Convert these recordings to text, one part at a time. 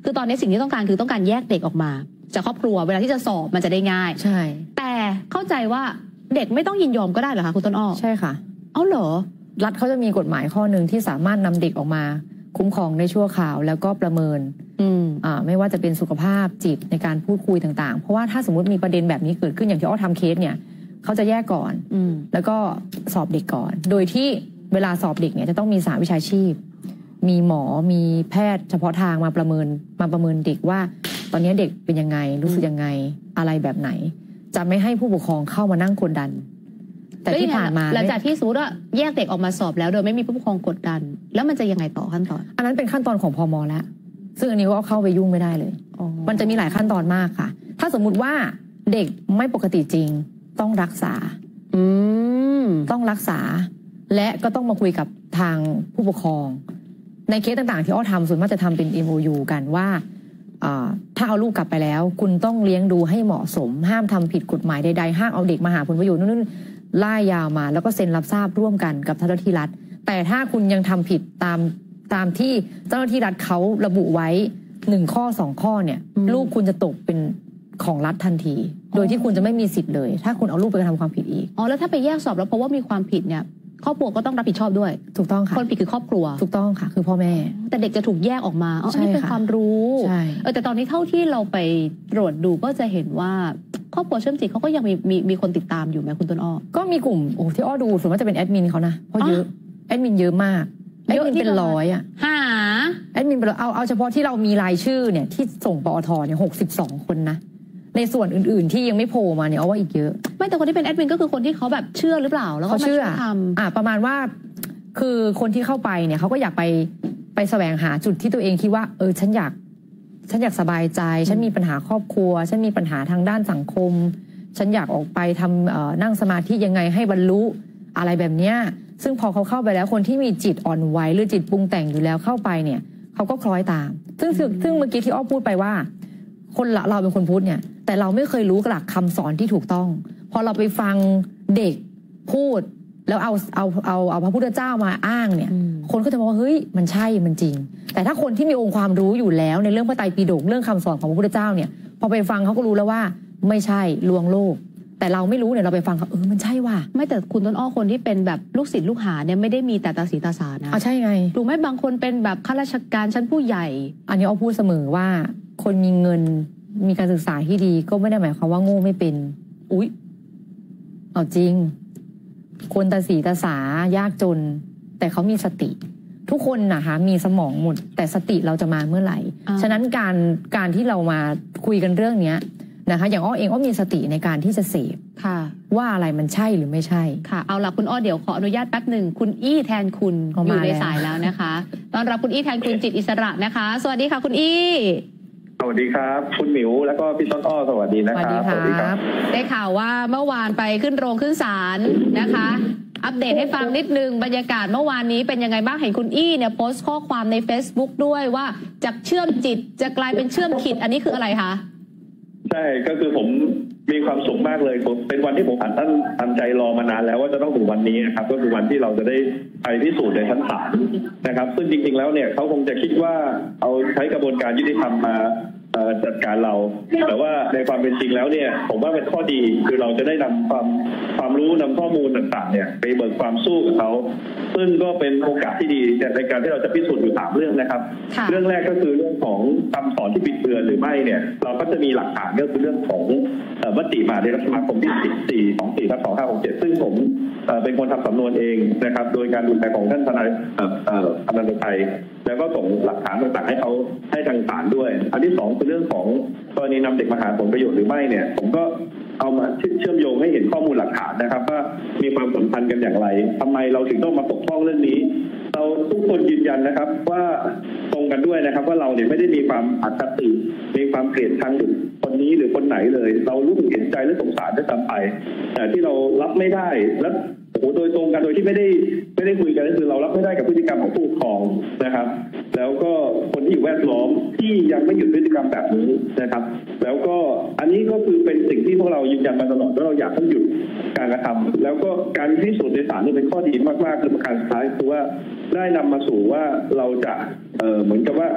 คือตอนนี้สิ่งที่ต้องการคือต้องการแยกเด็กออกมาจากครอบครัวเวลาที่จะสอบมันจะได้ง่ายใช่แต่เข้าใจว่าเด็กไม่ต้องยินยอมก็ได้เหรอคะคุณต้นอ้อใช่ค่ะเอาเหรอรัฐเขาจะมีกฎหมายข้อหนึ่งที่สามารถนำเด็กออกมาคุ้มครองในชั่วคราวแล้วก็ประเมินไม่ว่าจะเป็นสุขภาพจิตในการพูดคุยต่างๆเพราะว่าถ้าสมมติมีประเด็นแบบนี้เกิดขึ้นอย่างที่อ้อทำเคสเนี่ยเขาจะแยกก่อนแล้วก็สอบเด็กก่อนโดยที่เวลาสอบเด็กเนี่ยจะต้องมีสหวิชาชีพมีหมอมีแพทย์เฉพาะทางมาประเมินเด็กว่าตอนนี้เด็กเป็นยังไงรู้สึกยังไงอะไรแบบไหนจะไม่ให้ผู้ปกครองเข้ามานั่งกดดันแต่ที่ผ่านมาหลังจากที่สมมติว่าแยกเด็กออกมาสอบแล้วโดยไม่มีผู้ปกครองกดดันแล้วมันจะยังไงต่อขั้นตอนอันนั้นเป็นขั้นตอนของพม.แล้วซึ่งอันนี้ก็เข้าไปยุ่งไม่ได้เลยมันจะมีหลายขั้นตอนมากค่ะถ้าสมมุติว่าเด็กไม่ปกติจริงต้องรักษาต้องรักษาและก็ต้องมาคุยกับทางผู้ปกครองในเคสต่างๆที่อ้อทำส่วนมากจะทำเป็น MOU กันว่าถ้าเอาลูกกลับไปแล้วคุณต้องเลี้ยงดูให้เหมาะสมห้ามทำผิดกฎหมายใดๆห้ามเอาเด็กมาหาผลประโยชน์นู่นล่ายาวมาแล้วก็เซ็นรับทราบร่วมกันกับเจ้าหน้าที่รัฐแต่ถ้าคุณยังทำผิดตามที่เจ้าหน้าที่รัฐเขาระบุไว้1 ข้อ 2 ข้อเนี่ยลูกคุณจะตกเป็นของรัฐทันทีโดยที่คุณจะไม่มีสิทธิ์เลยถ้าคุณเอาลูกไปกระทำความผิดอีกแล้วถ้าไปแยกสอบแล้วเพราะว่ามีความผิดเนี่ยครอบครัวก็ต้องรับผิดชอบด้วยถูกต้องค่ะคนผิดคือครอบครัวถูกต้องค่ะคือพ่อแม่แต่เด็กจะถูกแยกออกมาอันนี้เป็นความรู้แต่ตอนนี้เท่าที่เราไปตรวจดูก็จะเห็นว่าครอบครัวเชื่อมจิตเขาก็ยังมีคนติดตามอยู่ไหมคุณต้นอ้อก็มีกลุ่มที่อ้อดูส่วนมากจะเป็นแอดมินเขานะเพราะเยอะแอดมินเยอะมากแอดมินเป็น100อ่ะแอดมินเป็นเอาเฉพาะที่เรามีรายชื่อเนี่ยที่ส่งปอทเนี่ย62 คนนะในส่วนอื่นๆที่ยังไม่โผล่มาเนี่ยเอาว่าอีกเยอะไม่แต่คนที่เป็นแอดมินก็คือคนที่เขาแบบเชื่อหรือเปล่าแล้วก็เขาเชื่อทำประมาณว่าคือคนที่เข้าไปเนี่ยเขาก็อยากไปแสวงหาจุดที่ตัวเองคิดว่าฉันอยากสบายใจฉันมีปัญหาครอบครัวฉันมีปัญหาทางด้านสังคมฉันอยากออกไปทำนั่งสมาธิยังไงให้บรรลุอะไรแบบเนี้ยซึ่งพอเขาเข้าไปแล้วคนที่มีจิตอ่อนไหวหรือจิตปรุงแต่งอยู่แล้วเข้าไปเนี่ยเขาก็คล้อยตามซึ่งเมื่อกี้ที่อ้อพูดไปว่าคนเราเป็นคนพุทธเนี่ยแต่เราไม่เคยรู้หลักคำสอนที่ถูกต้องพอเราไปฟังเด็กพูดแล้วเอาพระพุทธเจ้ามาอ้างเนี่ยคนก็จะบอกว่าเฮ้ยมันใช่มันจริงแต่ถ้าคนที่มีองค์ความรู้อยู่แล้วในเรื่องพระไตรปิฎกเรื่องคำสอนของพระพุทธเจ้าเนี่ยพอไปฟังเขาก็รู้แล้วว่าไม่ใช่ลวงโลกแต่เราไม่รู้เนี่ยเราไปฟังเขามันใช่ว่ะไม่แต่คุณต้นอ้อคนที่เป็นแบบลูกศิษย์ลูกหาเนี่ยไม่ได้มีแต่ตาสีตาสานะใช่ไงถูกไหมบางคนเป็นแบบข้าราชการชั้นผู้ใหญ่อันนี้อ้อพูดเสมอว่าคนมีเงินมีการศึกษาที่ดีก็ไม่ได้หมายความว่าโง่ไม่เป็นอุ๊ยเอาจริงคนตาสีตาสายากจนแต่เขามีสติทุกคนนะคะมีสมองหมดแต่สติเราจะมาเมื่อไหร่ฉะนั้นการที่เรามาคุยกันเรื่องนี้นะคะอย่างอ้อเองอ้อมีสติในการที่จะเสพว่าอะไรมันใช่หรือไม่ใช่ค่ะเอาล่ะคุณอ้อเดี๋ยวขออนุญาตแป๊บหนึ่งคุณอี้แทนคุณอยู่ในสายแล้วนะคะตอนรับคุณอี้แทนคุณจิตอิสระนะคะสวัสดีค่ะคุณอี้สวัสดีครับคุณหมิวแล้วก็พี่ต้นอ้อสวัสดีนะครับสวัสดีครับได้ข่าวว่าเมื่อวานไปขึ้นโรงขึ้นศาลนะคะอัปเดตให้ฟังนิดนึงบรรยากาศเมื่อวานนี้เป็นยังไงบ้างเห็นคุณอี้เนี่ยโพสต์ข้อความใน Facebook ด้วยว่าจากเชื่อมจิตจะกลายเป็นเชื่อมขิดอันนี้คืออะไรคะใช่ก็คือผมมีความสุขมากเลยเป็นวันที่ผมตั้งใจรอมานานแล้วว่าจะต้องถึงวันนี้นะครับก็คือวันที่เราจะได้ไปพิสูจน์ในชั้นศาลนะครับซึ่งจริงๆแล้วเนี่ยเขาคงจะคิดว่าเอาใช้กระบวนการยุติธรรมมาจัดการเราแต่ว่าในความเป็นจริงแล้วเนี่ยผมว่าเป็นข้อดีคือเราจะได้นำความรู้นำข้อมูลต่างๆเนี่ยไปเบิกความสู้กับเขาซึ่งก็เป็นโอกาสที่ดีในการที่เราจะพิสูจน์อยู่3 เรื่องนะครับเรื่องแรกก็คือเรื่องของคำสอนที่บิดเบือนหรือไม่เนี่ยเราก็จะมีหลักฐานก็คือเรื่องของมติมหาเถรสมาคมที่14/24/2567ซึ่งผมเป็นคนทำสำนวนเองนะครับโดยการดูแลของท่านทนายอนันต์ชัยแล้วก็ส่งหลักฐานต่างๆให้เขาให้ทางศาลด้วยอันที่2คือเรื่องของกรณีนำเด็กมาหาผลประโยชน์หรือไม่เนี่ยผมก็เอามาเชื่อมโยงให้เห็นข้อมูลหลักฐานนะครับว่ามีความสัมพันธ์กันอย่างไรทำไมเราถึงต้องมาปกป้องเรื่องนี้เราทุกคนยืนยันนะครับว่าตรงกันด้วยนะครับว่าเราเนี่ยไม่ได้มีความอคติมีความเกลียดชังคนนี้หรือคนไหนเลยเรารู้สึกเห็นใจและสงสารด้วยซ้ำไปแต่ที่เรารับไม่ได้และโดยตรงกันโดยที่ไม่ได้คุยกันก็คือเรารับไม่ได้กับพฤติกรรมของผู้ปกครองนะครับแล้วก็คนที่อยู่แวดล้อมที่ยังไม่หยุดพฤติกรรมแบบนี้นะครับแล้วก็อันนี้ก็คือเป็นสิ่งที่พวกเรายืนยันมาตลอดว่าเราอยากให้หยุดการกระทำแล้วก็การพิสูจน์ในศาลนี่เป็นข้อดีมากๆคือประการสุดท้ายคือว่าได้นำมาสู่ว่าเราจะเหมือนกับว่า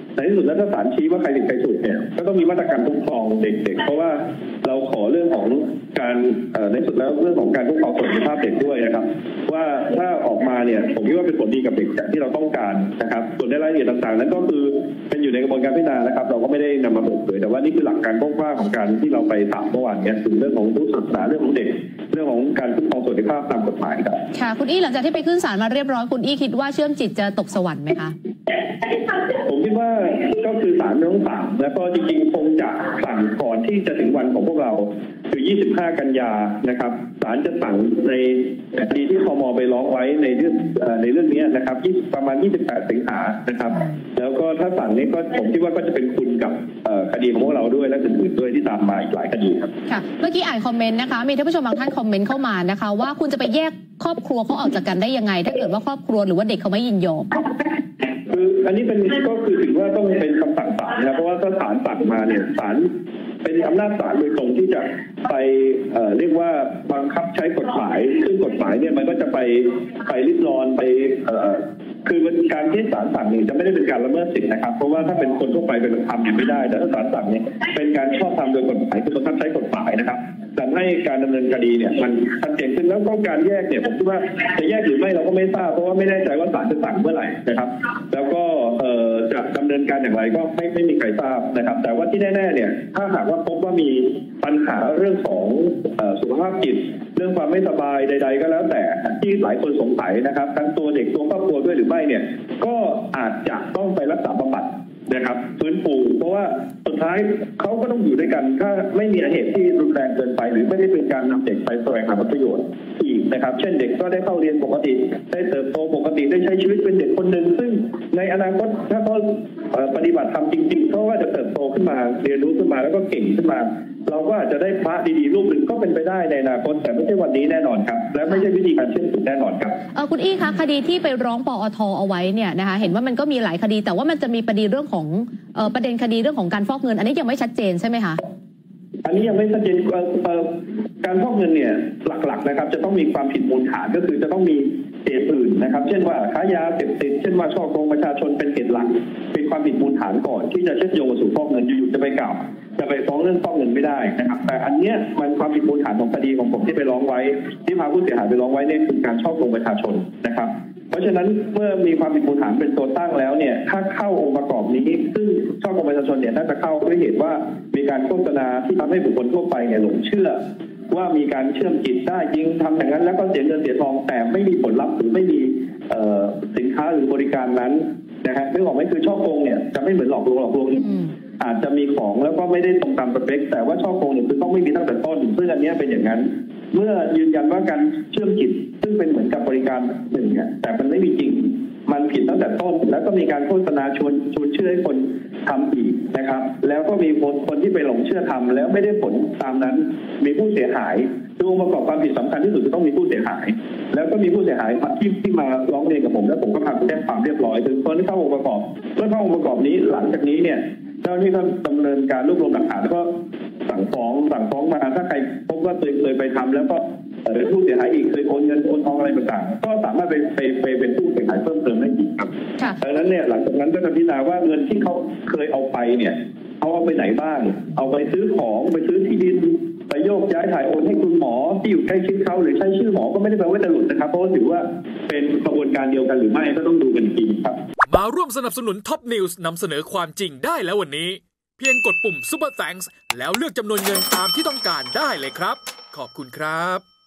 ในที่สุดแล้วถ้าศาลชี้ว่าใครผิดใครถูกเนี่ยก็ต้องมีมาตรการคุ้มครองเด็กๆเพราะว่าเราขอเรื่องของการในสุดแล้วเรื่องของการคุ้มครองสวัสดิภาพเด็กด้วยนะครับว่าถ้าออกมาเนี่ยผมคิดว่าเป็นผลดีกับเด็กที่เราต้องการนะครับส่วนในรายละเอียดต่างๆนั้นก็คือเป็นอยู่ในกระบวนการพิจารณานะครับเราก็ไม่ได้นำมาเปิดเผยแต่ว่านี่คือหลักการกว้างๆของการที่เราไปถามเมื่อวานเนี่ยถึงเรื่องของผู้ศึกษาเรื่องของเด็กเรื่องของการคุ้มครองสวัสดิภาพตามกฎหมายครับค่ะคุณอี้หลังจากที่ไปขึ้นศาลมาเรียบร้อยคุณอี้คิดว่าเชื่อมจิตจะตกสวรรค์ไหมคะผมคิดว่าก็คือศาลต้องสั่งแล้วก็จริงๆคงจะสั่งก่อนที่จะถึงวันของพวกเราคือ25 กันยานะครับศาลจะสั่งในคดีที่คม.ไปร้องไว้ในเรื่องนี้นะครับประมาณ28 สิงหานะครับแล้วก็ถ้าสั่งนี้ก็ผมคิดว่าก็จะเป็นคุณกับคดีของพวกเราด้วยและอื่นๆด้วยที่ตามมาอีกหลายคดีครับค่ะเมื่อกี้อ่านคอมเมนต์นะคะมีท่านผู้ชมบางท่านคอมเมนต์เข้ามานะคะว่าคุณจะไปแยกครอบครัวเขาออกจากกันได้ยังไงถ้าเกิดว่าครอบครัวหรือว่าเด็กเขาไม่ยินยอมคืออันนี้เป็นก็คือถึงว่าต้องเป็นคำสั่งศาลนะเพราะว่าถ้าศาลสั่งมาเนี่ยศาลเป็นอำนาจศาลโดยตรงที่จะไปเรียกว่าบังคับใช้กฎหมายซึ่งกฎหมายเนี่ยมันก็จะไปริดรอนไปคือการที่ศาลสั่งเนี่ยจะไม่ได้เป็นการละเมิดสิทธินะครับเพราะว่าถ้าเป็นคนทั่วไปเป็นทำเนี่ยไม่ได้แต่ถ้าศาลสั่งเนี่ยเป็นการชอบธรรมโดยกฎหมายคือบังคับใช้กฎหมายนะครับทำให้การดำเนินคดีเนี่ยมันชัดเจนขึ้นแล้วก็การแยกเนี่ยผมคิดว่าจะแยกหรือไม่เราก็ไม่ทราบเพราะว่าไม่แน่ใจว่าศาลจะสั่งเมื่อไหร่นะครับแล้วก็จะดำเนินการอย่างไรก็ไม่มีใครทราบนะครับแต่ว่าที่แน่ๆเนี่ยถ้าหากว่าพบว่ามีปัญหาเรื่องของสุขภาพจิตเรื่องความไม่สบายใดๆก็แล้วแต่ที่หลายคนสงสัยนะครับทั้งตัวเด็กตัวครอบครัวด้วยหรือไม่เนี่ยก็อาจจะต้องไปรักษาบำบัดนะครับฟื้นฟูเพราะว่าสุดท้ายเขาก็ต้องอยู่ด้วยกันถ้าไม่มีเหตุที่รุนแรงเกินไปหรือไม่ได้เป็นการนำเด็กไปแสวงหาผลประโยชน์อีกนะครับเช่นเด็กก็ได้เข้าเรียนปกติได้เติบโตปกติได้ใช้ชีวิตเป็นเด็กคนหนึ่งซึ่งในอนาคตถ้าเขาปฏิบัติธรรมจริงๆเขาว่าจะเติบโตขึ้นมาเรียนรู้ขึ้นมาแล้วก็เก่งขึ้นมาเราก็อาจจะได้พระดีๆรูปหนึ่งก็เป็นไปได้ในอนาคตแต่ไม่ใช่วันนี้แน่นอนครับและไม่ใช่วิธีการเชื่อมจิตแน่นอนครับคุณอี้คะคดีที่ไปร้องปอท.เอาไว้เนี่ยนะคะเห็นว่ามันก็มีหลายคดีแต่ว่ามันจะมีประเด็นเรื่องของประเด็นคดีเรื่องของการฟอกเงินอันนี้ยังไม่ชัดเจนใช่ไหมคะอันนี้ยังไม่ชัดเจนการฟอกเงินเนี่ยหลักๆนะครับจะต้องมีความผิดมูลฐานก็คือจะต้องมีเหตุอื่นนะครับเช่นว่าค้ายาเสพติดเช่นว่าฉ้อโกงประชาชนเป็นเหตุหลักเป็นความผิดมูลฐานก่อนที่จะเชื่อมโยงกับสู่ฟอกเงินอยู่ๆจะไปกล่าวจะไปฟ้องเรื่องฟอกเงินไม่ได้นะครับแต่อันเนี้ยมันความผิดมูลฐานของคดีของผมที่ไปร้องไว้ที่พาผู้เสียหายไปร้องไว้เนี่ยคือการฉ้อโกงประชาชนนะครับเพราะฉะนั้นเมื่อมีความผิดมูลฐานเป็นตัวตั้งแล้วเนี่ยถ้าเข้าองค์ประกอบนี้ซึ่งฉ้อโกงประชาชนเนี่ยน่าจะเข้าด้วยเหตุว่ามีการโฆษณาที่ทำให้บุคคลทั่วไปเนี่ยหลงเชื่อว่ามีการเชื่อมจิตได้จริงทำอย่างนั้นแล้วก็เสียเงินเสียทองแต่ไม่มีผลลัพธ์หรือไม่มีสินค้าหรือบริการนั้นนะครับไม่บอกไม่คือช่อโกงเนี่ยจะไม่เหมือนหลอกลวงอาจจะมีของแล้วก็ไม่ได้ตรงตามสเปคแต่ว่าช่อโกงเนี่ยคือต้องไม่มีตั้งแต่ต้นซึ่งอันนี้เป็นอย่างนั้นเมื่อยืนยันว่าการเชื่อมจิตซึ่งเป็นเหมือนกับบริการหนึ่งเนี่ยแต่มันไม่มีจริงมันผิดตั้งแต่ต้นแล้วก็มีการโฆษณาชวนเชื่อให้คนทำอีกนะครับแล้วก็มีคนที่ไปหลงเชื่อทำแล้วไม่ได้ผลตามนั้นมีผู้เสียหายคือองค์ประกอบความผิดสำคัญที่สุดคือต้องมีผู้เสียหายแล้วก็มีผู้เสียหายที่มาร้องเรียนกับผมแล้วผมก็พาไปแจ้งความเรียบร้อยถึงคนที่เข้าองค์ประกอบเมื่อเข้าองค์ประกอบนี้หลังจากนี้เนี่ยเจ้าหน้าที่ก็ดำเนินการรวบรวมหลักฐานแล้วก็สั่งฟ้องมาถ้าใครพบว่าเคยไปทำแล้วก็เป็นผู้เสียหายอีกเคยโอนเงินโอนทองอะไรต่างๆก็สามารถไปเป็นผู้เสียหายเพิ่มเติมได้อีกครับดังนั้นเนี่ยหลังจากนั้นก็จะพิจารณาว่าเงินที่เขาเคยเอาไปเนี่ยเอาไปไหนบ้างเอาไปซื้อของไปซื้อที่ดินไปโยกย้ายถ่ายโอนให้คุณหมอที่อยู่ใกล้ชิดเขาหรือใช้ชื่อหมอก็ไม่ได้แปลว่าจะหลุดนะครับเพราะถือว่าเป็นกระบวนการเดียวกันหรือไม่ก็ต้องดูกันอีกทีครับมาร่วมสนับสนุนท็อปนิวส์นำเสนอความจริงได้แล้ววันนี้เพียงกดปุ่ม Super Thanks แล้วเลือกจำนวนเงินตามที่ต้องการได้เลยครับขอบคุณครับ